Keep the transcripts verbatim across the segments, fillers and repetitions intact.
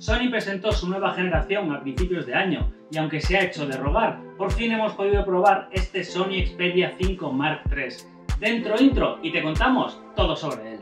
Sony presentó su nueva generación a principios de año y aunque se ha hecho de rogar, por fin hemos podido probar este Sony Xperia cinco Mark tres. Dentro intro y te contamos todo sobre él.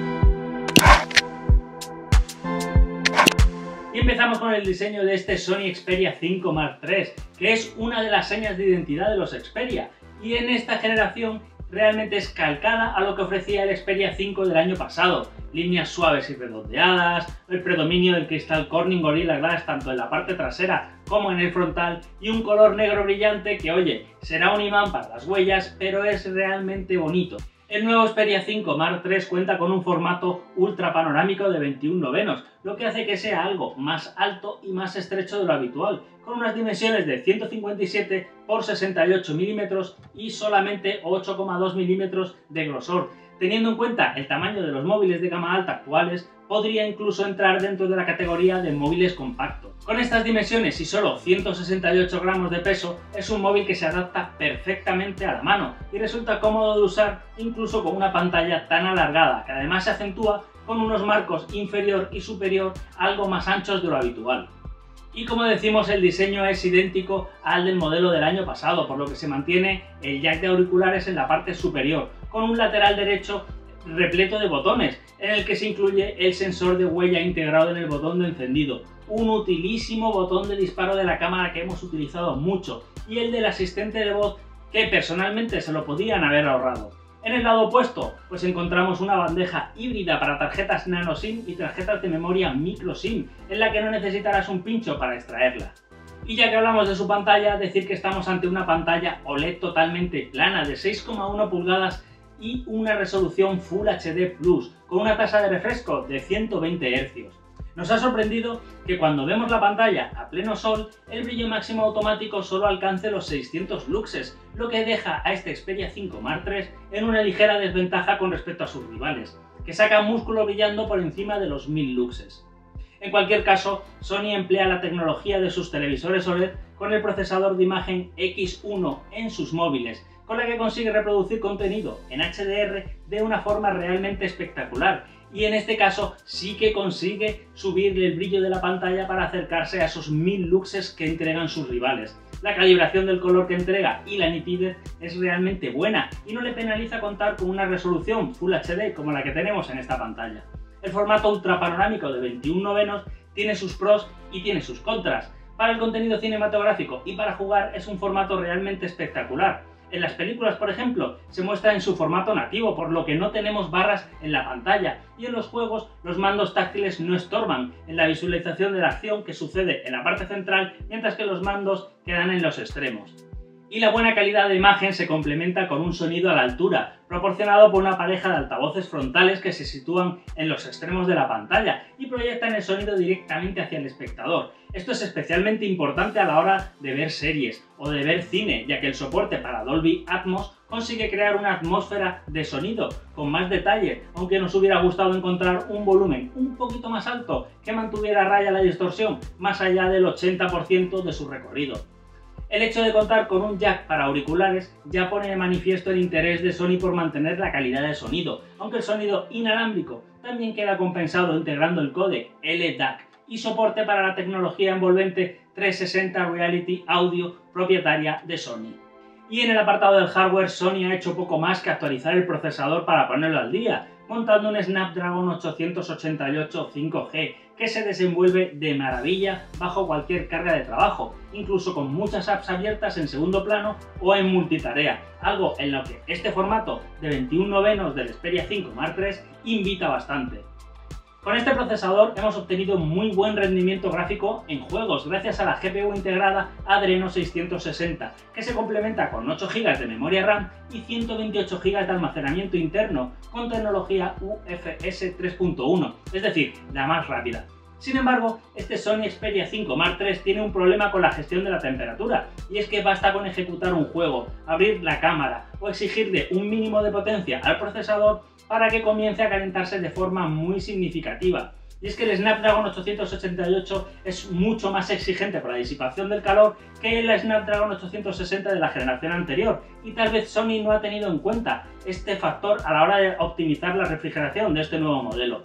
Y empezamos con el diseño de este Sony Xperia cinco Mark tres, que es una de las señas de identidad de los Xperia, y en esta generación realmente es calcada a lo que ofrecía el Xperia cinco del año pasado. Líneas suaves y redondeadas, el predominio del cristal Corning Gorilla Glass tanto en la parte trasera como en el frontal y un color negro brillante que, oye, será un imán para las huellas, pero es realmente bonito. El nuevo Xperia cinco Mark tres cuenta con un formato ultra panorámico de veintiún novenos, lo que hace que sea algo más alto y más estrecho de lo habitual, con unas dimensiones de ciento cincuenta y siete por sesenta y ocho milímetros y solamente ocho coma dos milímetros de grosor. Teniendo en cuenta el tamaño de los móviles de gama alta actuales, podría incluso entrar dentro de la categoría de móviles compactos. Con estas dimensiones y solo ciento sesenta y ocho gramos de peso, es un móvil que se adapta perfectamente a la mano y resulta cómodo de usar incluso con una pantalla tan alargada, que además se acentúa con unos marcos inferior y superior algo más anchos de lo habitual. Y como decimos, el diseño es idéntico al del modelo del año pasado, por lo que se mantiene el jack de auriculares en la parte superior, con un lateral derecho repleto de botones, en el que se incluye el sensor de huella integrado en el botón de encendido, un utilísimo botón de disparo de la cámara que hemos utilizado mucho, y el del asistente de voz que personalmente se lo podían haber ahorrado. En el lado opuesto, pues encontramos una bandeja híbrida para tarjetas nano SIM y tarjetas de memoria micro SIM, en la que no necesitarás un pincho para extraerla. Y ya que hablamos de su pantalla, decir que estamos ante una pantalla O L E D totalmente plana de seis coma uno pulgadas y una resolución Full H D plus, con una tasa de refresco de ciento veinte hercios. Nos ha sorprendido que cuando vemos la pantalla a pleno sol, el brillo máximo automático solo alcance los seiscientos luxes, lo que deja a este Xperia cinco Mark tres en una ligera desventaja con respecto a sus rivales, que sacan músculo brillando por encima de los mil luxes. En cualquier caso, Sony emplea la tecnología de sus televisores O L E D con el procesador de imagen X uno en sus móviles, con la que consigue reproducir contenido en H D R de una forma realmente espectacular, y en este caso sí que consigue subirle el brillo de la pantalla para acercarse a esos mil luxes que entregan sus rivales. La calibración del color que entrega y la nitidez es realmente buena y no le penaliza contar con una resolución Full H D como la que tenemos en esta pantalla. El formato ultra panorámico de veintiún novenos tiene sus pros y tiene sus contras. Para el contenido cinematográfico y para jugar es un formato realmente espectacular. En las películas, por ejemplo, se muestra en su formato nativo, por lo que no tenemos barras en la pantalla, y en los juegos los mandos táctiles no estorban en la visualización de la acción que sucede en la parte central, mientras que los mandos quedan en los extremos. Y la buena calidad de imagen se complementa con un sonido a la altura, proporcionado por una pareja de altavoces frontales que se sitúan en los extremos de la pantalla y proyectan el sonido directamente hacia el espectador. Esto es especialmente importante a la hora de ver series o de ver cine, ya que el soporte para Dolby Atmos consigue crear una atmósfera de sonido con más detalle, aunque nos hubiera gustado encontrar un volumen un poquito más alto que mantuviera a raya la distorsión, más allá del ochenta por ciento de su recorrido. El hecho de contar con un jack para auriculares ya pone de manifiesto el interés de Sony por mantener la calidad del sonido, aunque el sonido inalámbrico también queda compensado integrando el códec L D A C y soporte para la tecnología envolvente trescientos sesenta Reality Audio propietaria de Sony. Y en el apartado del hardware, Sony ha hecho poco más que actualizar el procesador para ponerlo al día, montando un Snapdragon ochocientos ochenta y ocho cinco G que se desenvuelve de maravilla bajo cualquier carga de trabajo, incluso con muchas apps abiertas en segundo plano o en multitarea, algo en lo que este formato de veintiún novenos del Xperia cinco Mark tres invita bastante. Con este procesador hemos obtenido muy buen rendimiento gráfico en juegos gracias a la G P U integrada Adreno seiscientos sesenta, que se complementa con ocho gigas de memoria RAM y ciento veintiocho gigas de almacenamiento interno con tecnología U F S tres punto uno, es decir, la más rápida. Sin embargo, este Sony Xperia cinco Mark tres tiene un problema con la gestión de la temperatura, y es que basta con ejecutar un juego, abrir la cámara o exigirle un mínimo de potencia al procesador para que comience a calentarse de forma muy significativa. Y es que el Snapdragon ochocientos ochenta y ocho es mucho más exigente para la disipación del calor que el Snapdragon ochocientos sesenta de la generación anterior, y tal vez Sony no ha tenido en cuenta este factor a la hora de optimizar la refrigeración de este nuevo modelo.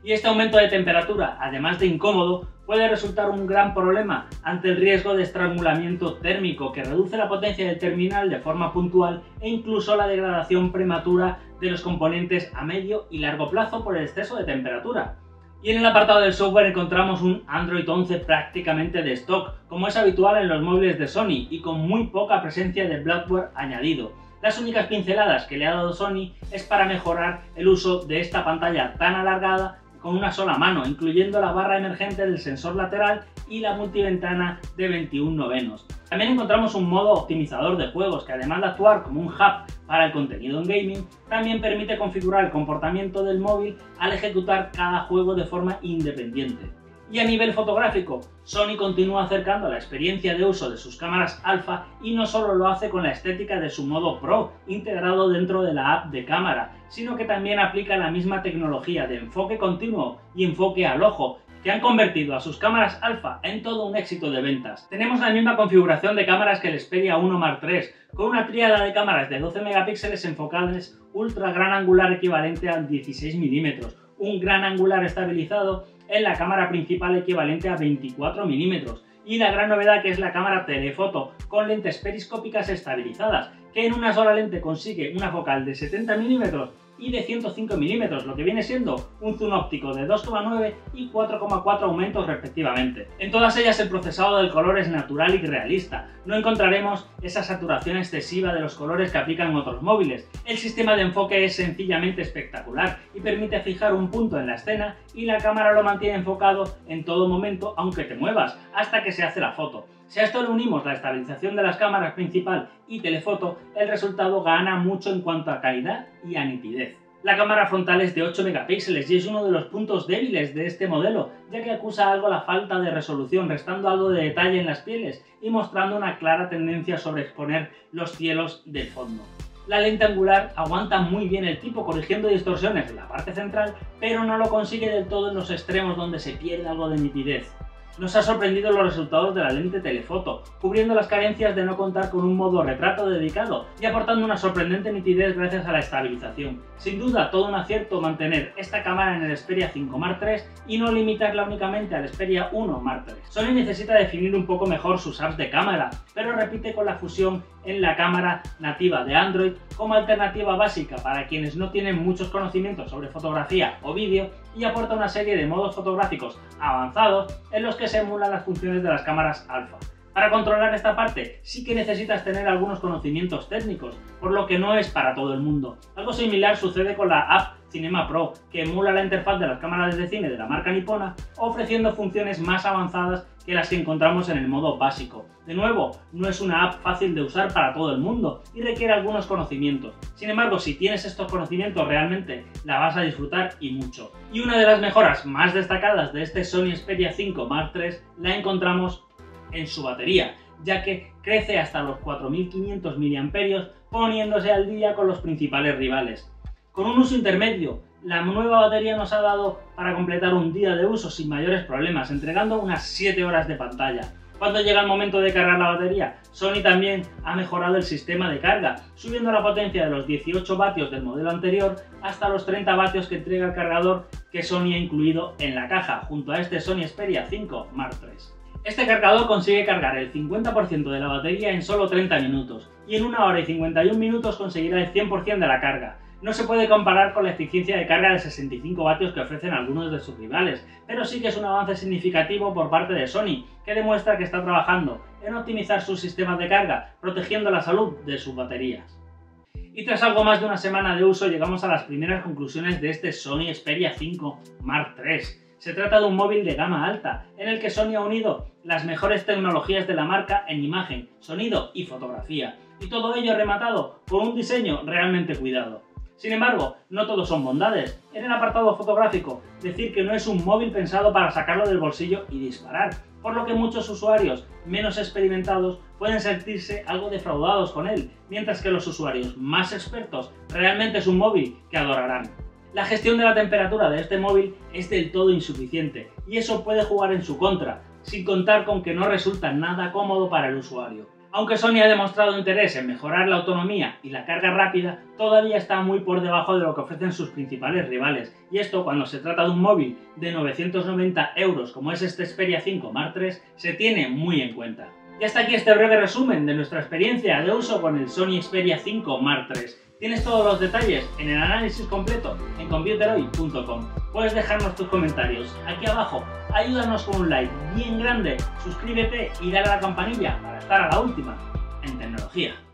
Y este aumento de temperatura, además de incómodo, puede resultar un gran problema ante el riesgo de estrangulamiento térmico que reduce la potencia del terminal de forma puntual e incluso la degradación prematura de los componentes a medio y largo plazo por el exceso de temperatura. Y en el apartado del software encontramos un Android once prácticamente de stock, como es habitual en los móviles de Sony, y con muy poca presencia de bloatware añadido. Las únicas pinceladas que le ha dado Sony es para mejorar el uso de esta pantalla tan alargada con una sola mano, incluyendo la barra emergente del sensor lateral y la multiventana de veintiún novenos. También encontramos un modo optimizador de juegos que, además de actuar como un hub para el contenido en gaming, también permite configurar el comportamiento del móvil al ejecutar cada juego de forma independiente. Y a nivel fotográfico, Sony continúa acercando la experiencia de uso de sus cámaras alfa y no solo lo hace con la estética de su modo Pro integrado dentro de la app de cámara, sino que también aplica la misma tecnología de enfoque continuo y enfoque al ojo, que han convertido a sus cámaras alfa en todo un éxito de ventas. Tenemos la misma configuración de cámaras que el Xperia uno Mark tres, con una tríada de cámaras de doce megapíxeles enfocables ultra gran angular equivalente a dieciséis milímetros, un gran angular estabilizado en la cámara principal equivalente a veinticuatro milímetros, y la gran novedad que es la cámara telefoto con lentes periscópicas estabilizadas, que en una sola lente consigue una focal de setenta milímetros y de ciento cinco milímetros, lo que viene siendo un zoom óptico de dos coma nueve y cuatro coma cuatro aumentos respectivamente. En todas ellas el procesado del color es natural y realista, no encontraremos esa saturación excesiva de los colores que aplican otros móviles. El sistema de enfoque es sencillamente espectacular y permite fijar un punto en la escena y la cámara lo mantiene enfocado en todo momento aunque te muevas, hasta que se hace la foto. Si a esto le unimos la estabilización de las cámaras principal y telefoto, el resultado gana mucho en cuanto a calidad y a nitidez. La cámara frontal es de ocho megapíxeles y es uno de los puntos débiles de este modelo, ya que acusa algo la falta de resolución, restando algo de detalle en las pieles y mostrando una clara tendencia sobre exponer los cielos del fondo. La lente angular aguanta muy bien el tipo, corrigiendo distorsiones en la parte central, pero no lo consigue del todo en los extremos donde se pierde algo de nitidez. Nos ha sorprendido los resultados de la lente telefoto, cubriendo las carencias de no contar con un modo retrato dedicado y aportando una sorprendente nitidez gracias a la estabilización. Sin duda, todo un acierto mantener esta cámara en el Xperia cinco Mark tres y no limitarla únicamente al Xperia uno Mark tres. Sony necesita definir un poco mejor sus apps de cámara, pero repite con la fusión en la cámara nativa de Android como alternativa básica para quienes no tienen muchos conocimientos sobre fotografía o vídeo, y aporta una serie de modos fotográficos avanzados en los que se emulan las funciones de las cámaras alfa. Para controlar esta parte sí que necesitas tener algunos conocimientos técnicos, por lo que no es para todo el mundo. Algo similar sucede con la app Cinema Pro, que emula la interfaz de las cámaras de cine de la marca nipona, ofreciendo funciones más avanzadas que las que encontramos en el modo básico. De nuevo, no es una app fácil de usar para todo el mundo y requiere algunos conocimientos. Sin embargo, si tienes estos conocimientos realmente la vas a disfrutar y mucho. Y una de las mejoras más destacadas de este Sony Xperia cinco Mark tres la encontramos en su batería, ya que crece hasta los cuatro mil quinientos miliamperios hora, poniéndose al día con los principales rivales. Con un uso intermedio, la nueva batería nos ha dado para completar un día de uso sin mayores problemas, entregando unas siete horas de pantalla. Cuando llega el momento de cargar la batería, Sony también ha mejorado el sistema de carga, subiendo la potencia de los dieciocho vatios del modelo anterior hasta los treinta vatios que entrega el cargador que Sony ha incluido en la caja, junto a este Sony Xperia cinco Mark tres. Este cargador consigue cargar el cincuenta por ciento de la batería en solo treinta minutos, y en una hora y cincuenta y un minutos conseguirá el cien por ciento de la carga. No se puede comparar con la eficiencia de carga de sesenta y cinco vatios que ofrecen algunos de sus rivales, pero sí que es un avance significativo por parte de Sony, que demuestra que está trabajando en optimizar sus sistemas de carga, protegiendo la salud de sus baterías. Y tras algo más de una semana de uso, llegamos a las primeras conclusiones de este Sony Xperia cinco Mark tres. Se trata de un móvil de gama alta, en el que Sony ha unido las mejores tecnologías de la marca en imagen, sonido y fotografía, y todo ello rematado con un diseño realmente cuidado. Sin embargo, no todo son bondades. En el apartado fotográfico, decir que no es un móvil pensado para sacarlo del bolsillo y disparar, por lo que muchos usuarios menos experimentados pueden sentirse algo defraudados con él, mientras que los usuarios más expertos realmente es un móvil que adorarán. La gestión de la temperatura de este móvil es del todo insuficiente, y eso puede jugar en su contra, sin contar con que no resulta nada cómodo para el usuario. Aunque Sony ha demostrado interés en mejorar la autonomía y la carga rápida, todavía está muy por debajo de lo que ofrecen sus principales rivales, y esto cuando se trata de un móvil de novecientos noventa euros como es este Xperia cinco Mark tres, se tiene muy en cuenta. Y hasta aquí este breve resumen de nuestra experiencia de uso con el Sony Xperia cinco Mark tres. Tienes todos los detalles en el análisis completo en computerhoy punto com. Puedes dejarnos tus comentarios aquí abajo, ayúdanos con un like bien grande, suscríbete y dale a la campanilla para estar a la última en tecnología.